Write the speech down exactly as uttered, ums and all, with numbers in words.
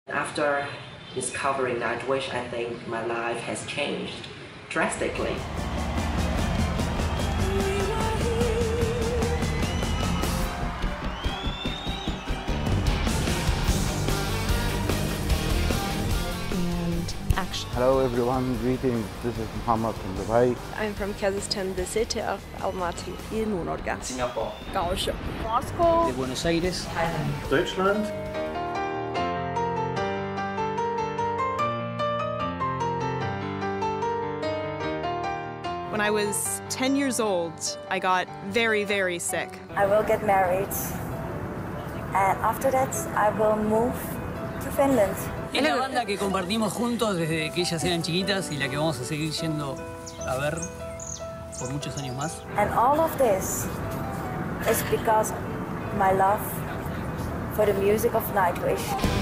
After discovering Nightwish, I think my life has changed drastically. And action. Hello everyone, greetings. This is Muhammad from Dubai. I'm from Kazakhstan, the city of Almaty. I Nordnorge. Singapore. Kaohsiung. Moscow. De Buenos Aires. Thailand. Deutschland. When I was ten years old, I got very, very sick. I will get married, and after that I will move to Finland. Es la banda que compartimos juntos desde que ellas eran chiquitas y la que vamos a seguir yendo a ver por muchos años más. And all of this is because my love for the music of Nightwish.